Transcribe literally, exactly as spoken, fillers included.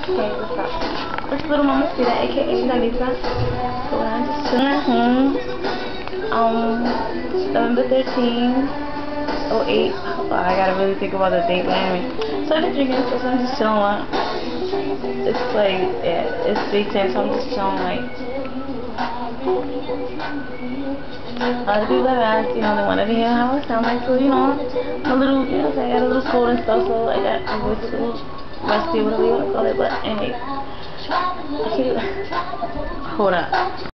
Hey, what's up? It's Little Mama Sita, aka Lalisa. So I'm just chilling at home. Um, November thirteenth, oh eight. Oh, I gotta really think about the date, but anyway. So I've been drinking, so I'm just chilling. It's like, yeah, it's three ten, so I'm just chilling, like. Other people have asked, you know, they wanted to hear how I sound like, so, you know, I'm a little, you know, I got a little cold and stuff, so I got my voice a little rusty, whatever you want to call it, but anyway. I can't, hold up.